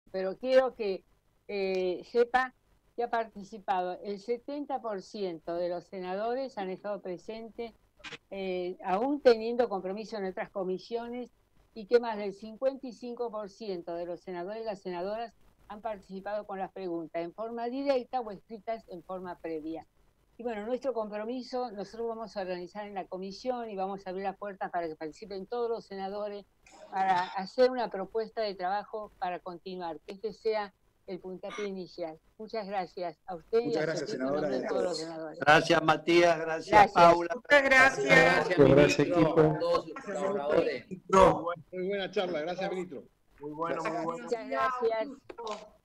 pero quiero que sepa que ha participado el 70% de los senadores, han estado presentes, aún teniendo compromiso en otras comisiones, y que más del 55% de los senadores y las senadoras han participado con las preguntas en forma directa o escritas en forma previa. Y bueno, nuestro compromiso, nosotros vamos a organizar en la comisión y vamos a abrir las puertas para que participen todos los senadores para hacer una propuesta de trabajo para continuar, que este sea el puntapié inicial. Muchas gracias a usted y a su equipo en nombre de todos los senadores. Gracias, Matías. Gracias, Paula. Muchas gracias. Gracias, equipo. A todos sus colaboradores. Muy buena charla, gracias, ministro. Muy bueno, muy bueno. Muchas gracias.